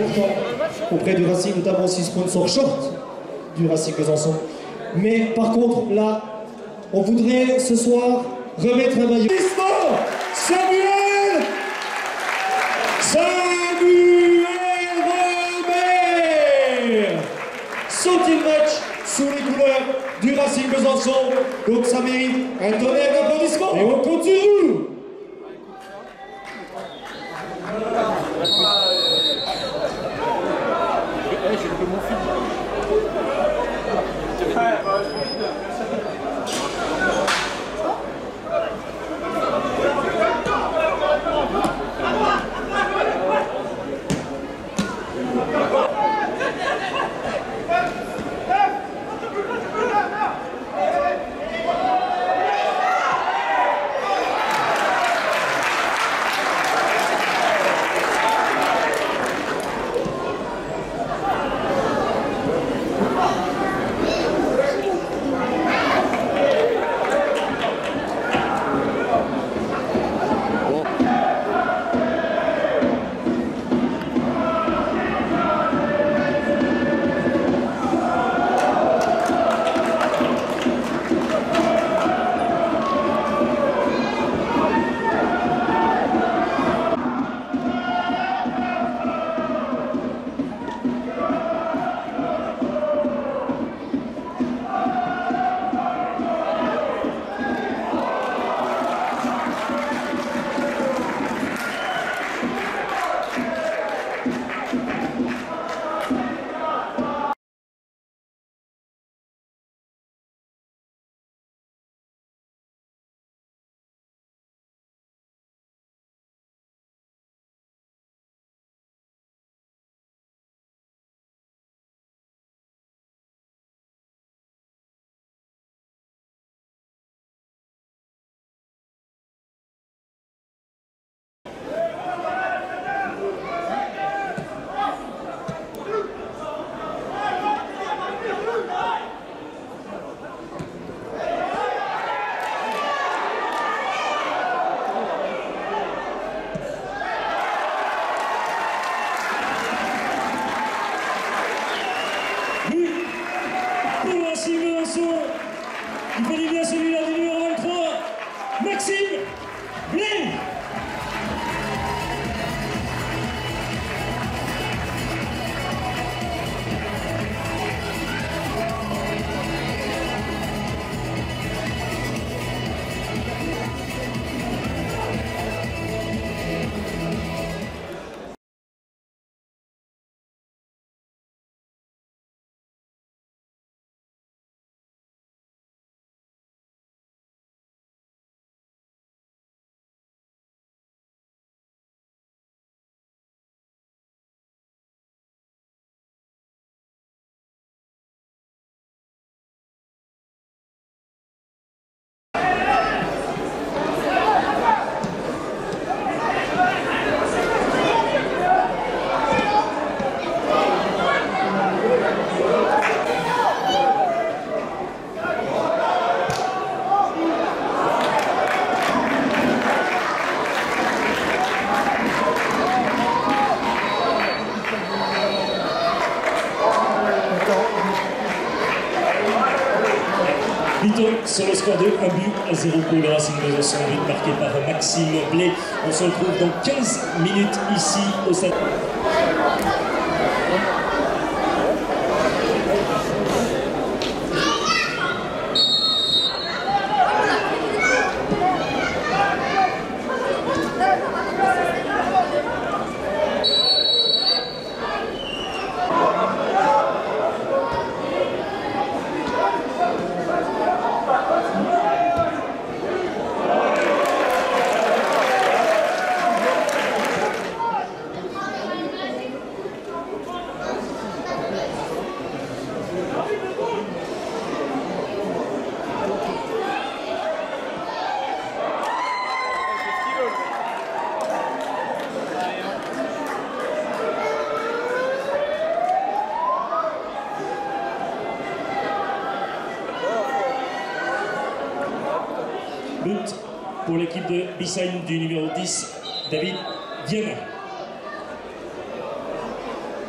important auprès du Racing, notamment aussi sponsor short du Racing Besançon. Mais par contre, là, on voudrait ce soir remettre un maillot. Samuel Robert, 100e match sous les couleurs du Racing Besançon. Donc ça mérite un tonnerre d'applaudissements. Et on continue. Il fallait bien celui-là du numéro 23, Maxime Blais. Sur le score de 1 but à 0 pour le Racing Besançon, but marqué par Maxime Blais. On se retrouve dans 15 minutes ici au stade. But pour l'équipe de Bissagne du numéro 10, David Diana.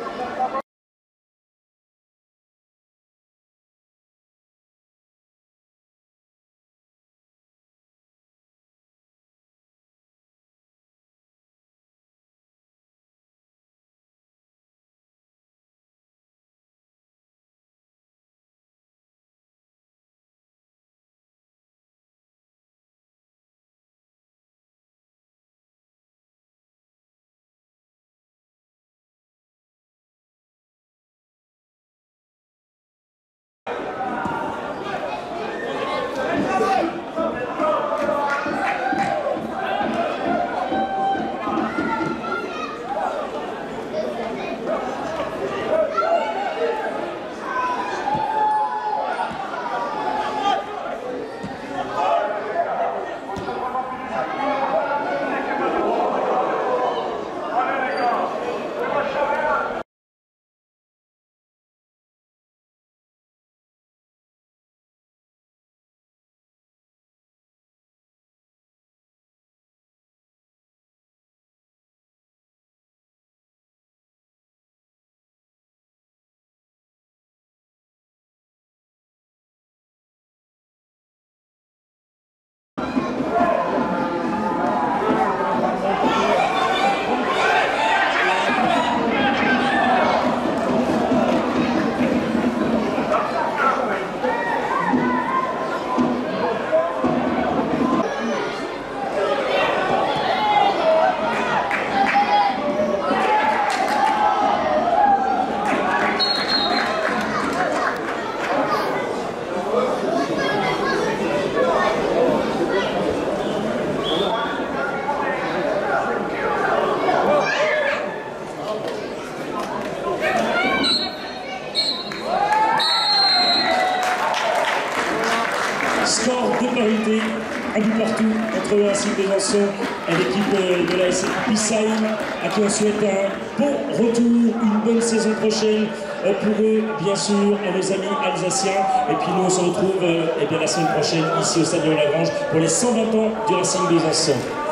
un but partout entre le Racing Besançon et l'équipe de la SC Pissheim, à qui on souhaite un bon retour, une bonne saison prochaine pour eux, bien sûr, et nos amis alsaciens. Et puis nous, on se retrouve la semaine prochaine ici au Stade de la Grange pour les 120 ans du Racing Besançon.